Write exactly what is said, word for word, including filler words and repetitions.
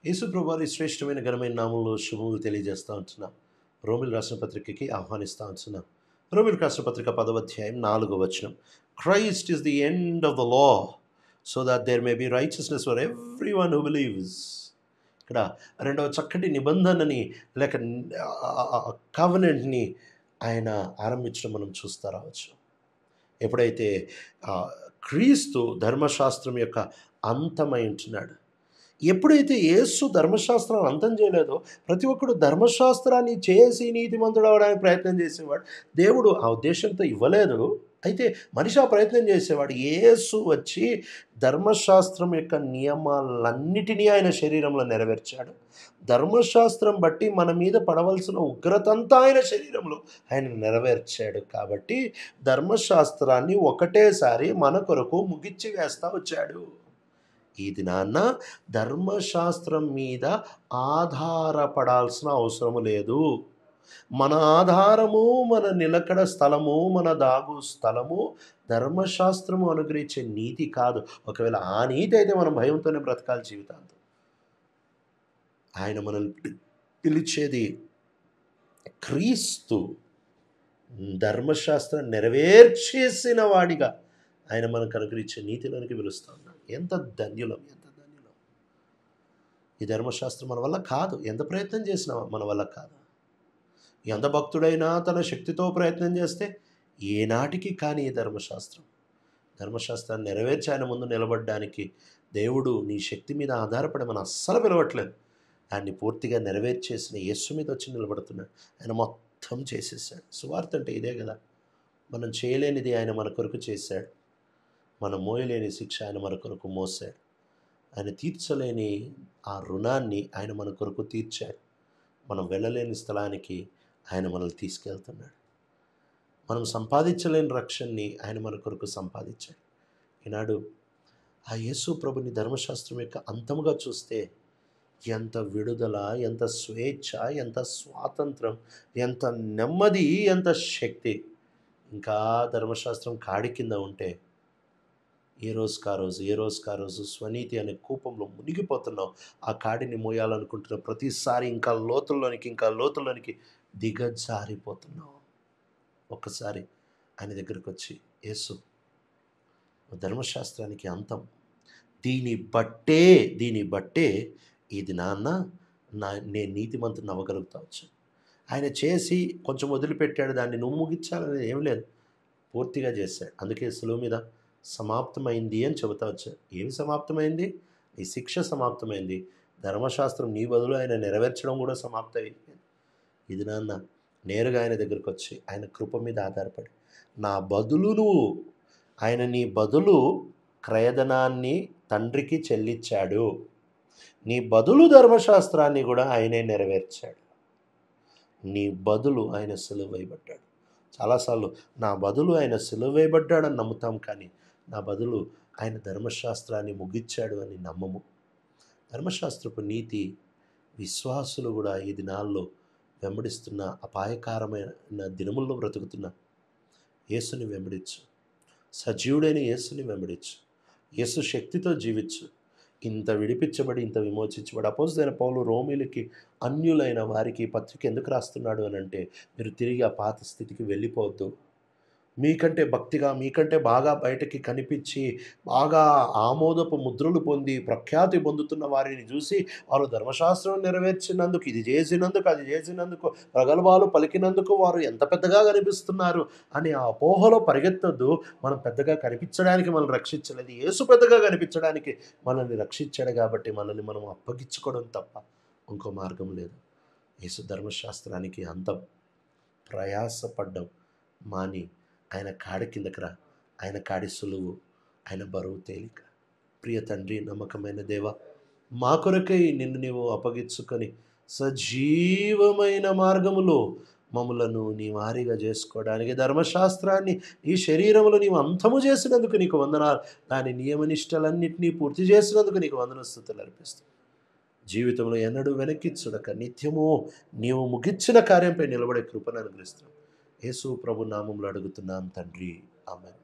యేసు ప్రభువారి శ్రేష్టమైన ఘనమైన నామంలో శుభములు తెలియజేస్తా ఉంటున్నాం. రోమిల్ రాసిన పత్రికకి ఆహ్వానిస్తా ఉంటున్నాం. రోమిల్ రాసిన పత్రిక పదవ అధ్యాయం నాలుగో వచనం. Christ is the end of the law so that there may be righteousness for everyone who believes. ఇక్కడ రెండవ చక్కటి నిబంధనని లేక కవెనెంట్ని ఆయన ఆరంభించడం మనం చూస్తూ రావచ్చు. ఎప్పుడైతే క్రీస్తు ధర్మశాస్త్రం యొక్క అంతమై ఉంటున్నాడు, ఎప్పుడైతే యేసు ధర్మశాస్త్రాన్ని అంతం చేయలేదో ప్రతి ఒక్కడు ధర్మశాస్త్రాన్ని చేసి నీతిమంతుడు అవడానికి ప్రయత్నం చేసేవాడు. దేవుడు ఆ ఉద్దేశంతో ఇవ్వలేదు, అయితే మనిషి ఆ ప్రయత్నం చేసేవాడు. యేసు వచ్చి ధర్మశాస్త్రం యొక్క నియమాలన్నిటినీ ఆయన శరీరంలో నెరవేర్చాడు. ధర్మశాస్త్రం బట్టి మన మీద పడవలసిన ఉగ్రతంతా ఆయన శరీరంలో ఆయన నెరవేర్చాడు. కాబట్టి ధర్మశాస్త్రాన్ని ఒకటేసారి మన కొరకు ముగిచ్చి వేస్తా వచ్చాడు. ఈ దినాన్న ధర్మశాస్త్రం మీద ఆధారపడాల్సిన అవసరం లేదు. మన ఆధారము, మన నిలకడ స్థలము, మన దాగు స్థలము ధర్మశాస్త్రము అనుగ్రహించే నీతి కాదు. ఒకవేళ ఆ నీతి అయితే మనం భయంతోనే బ్రతకాలి జీవితాంతం. ఆయన మనల్ని పిలిచేది క్రీస్తు ధర్మశాస్త్రం నెరవేర్చేసిన వాడిగా ఆయన మనకు అనుగ్రహించే నీతిలోనికి పిలుస్తూ ఉన్నాడు. ఎంత ధన్యులం, ఎంత ధన్యులం. ఈ ధర్మశాస్త్రం మన వల్ల కాదు, ఎంత ప్రయత్నం చేసినా మన వల్ల కాదు. ఎంత భక్తుడైనా తన శక్తితో ప్రయత్నం చేస్తే ఏనాటికి కానీ ఈ ధర్మశాస్త్రం ధర్మశాస్త్రాన్ని నెరవేర్చి ఆయన ముందు నిలబడడానికి దేవుడు నీ శక్తి మీద ఆధారపడి మనం అస్సలు పిలవట్లేదు. ఆయన్ని పూర్తిగా నెరవేర్చేసిన యేసు మీద వచ్చి నిలబడుతున్నాడు. ఆయన మొత్తం చేసేసాడు. సువార్త అంటే ఇదే కదా. మనం చేయలేనిది ఆయన మన కొరకు చేశాడు. మనం మోయలేని శిక్ష ఆయన మన కొరకు మోసాడు. ఆయన తీర్చలేని ఆ రుణాన్ని ఆయన మన కొరకు తీర్చాడు. మనం వెళ్ళలేని స్థలానికి ఆయన మనల్ని తీసుకెళ్తున్నాడు. మనం సంపాదించలేని రక్షణని ఆయన మన కొరకు సంపాదించాడు. ఈనాడు ఆ యేసు ప్రభుని ధర్మశాస్త్రం యొక్క అంతముగా చూస్తే ఎంత విడుదల, ఎంత స్వేచ్ఛ, ఎంత స్వాతంత్రం, ఎంత నెమ్మది, ఎంత శక్తి. ఇంకా ధర్మశాస్త్రం కాడి కింద ఉంటే ఏ రోజు కా రోజు ఏ రోజు కా రోజు స్వనీతి అనే కూపంలో మునిగిపోతున్నాం. ఆ కాడిని మోయాలనుకుంటున్న ప్రతిసారి ఇంకా లోతుల్లోనికి ఇంకా లోతుల్లోనికి దిగజారిపోతున్నాం. ఒక్కసారి ఆయన దగ్గరికి వచ్చి, యేసు ధర్మశాస్త్రానికి అంతం, దీని బట్టే దీని బట్టే ఇది నాన్న నా నేను నీతిమంతుని అవ్వగలుగుతా వచ్చు. ఆయన చేసి కొంచెం వదిలిపెట్టాడు, దాన్ని నువ్వు ముగించాలని ఏం లేదు, పూర్తిగా చేశాడు. అందుకే సులువు మీద సమాప్తమైంది అని చెబుతా వచ్చాడు. ఏమి సమాప్తమైంది? నీ శిక్ష సమాప్తమైంది. ధర్మశాస్త్రం నీ బదులు ఆయన నెరవేర్చడం కూడా సమాప్తమైంది. ఇది నాన్న నేరుగా ఆయన దగ్గరికి వచ్చి ఆయన కృప మీద ఆధారపడి నా బదులు నువ్వు ఆయన నీ బదులు క్రయధనాన్ని తండ్రికి చెల్లించాడు. నీ బదులు ధర్మశాస్త్రాన్ని కూడా ఆయనే నెరవేర్చాడు. నీ బదులు ఆయన సిలువ వేయబడ్డాడు. చాలాసార్లు నా బదులు ఆయన సిలువ వేయబడ్డాడని నమ్ముతాం, కానీ నా బదులు ఆయన ధర్మశాస్త్రాన్ని ముగించాడు అని నమ్మము. ధర్మశాస్త్రపు నీతి విశ్వాసులు కూడా ఈ దినాల్లో వెంబడిస్తున్న అపాయకరమైన దినముల్లో బ్రతుకుతున్న యేసుని వెంబడించు. సజీవుడైన యేసుని వెంబడించు. యేసు శక్తితో జీవించు. ఇంత విడిపించబడి ఇంత విమోచించబడి అపోస్తలుడైన పౌలు రోమీయులకి అన్యులైన వారికి పత్రిక ఎందుకు రాస్తున్నాడు అని అంటే, మీరు తిరిగి ఆ పాత స్థితికి వెళ్ళిపోవద్దు. మీకంటే భక్తిగా మీకంటే బాగా బయటకి కనిపించి బాగా ఆమోదపు ముద్రలు పొంది ప్రఖ్యాతి పొందుతున్న వారిని చూసి వారు ధర్మశాస్త్రం నెరవేర్చినందుకు, ఇది చేసినందుకు, అది చేసినందుకు, ప్రగల్భాలు పలికినందుకు వారు ఎంత పెద్దగా కనిపిస్తున్నారు అని ఆ అపోహలో పరిగెత్తొద్దు. మనం పెద్దగా కనిపించడానికి మనల్ని రక్షించలేదు, యేసు పెద్దగా కనిపించడానికి మనల్ని రక్షించాడు. కాబట్టి మనల్ని మనం అప్పగించుకోవడం తప్ప ఇంకో మార్గం లేదు. యేసు ధర్మశాస్త్రానికి అంతం. ప్రయాసపడ్డం మాని ఆయన కాడి కిందకి రా. ఆయన కాడి సులువు, ఆయన బరువు తేలిక. ప్రియ తండ్రి, నమ్మకమైన దేవ, మా కొరకై నిన్ను నీవు అప్పగించుకొని సజీవమైన మార్గములో మమ్ములను నీ వారిగా చేసుకోవడానికి ధర్మశాస్త్రాన్ని ఈ శరీరంలో నీవు అంతము చేసినందుకు నీకు వందనాలు. దాని నియమనిష్టలన్నింటినీ పూర్తి చేసినందుకు నీకు వందనస్తుతులు అర్పిస్తాను. జీవితంలో ఎన్నడూ వెనక్కి చూడక నిత్యము నీవు ముగించిన కార్యంపై నిలబడే కృపను అనుగ్రహిస్తున్నాను. యేసు ప్రభు నామములో అడుగుతున్నాను తండ్రి, ఆమేన్.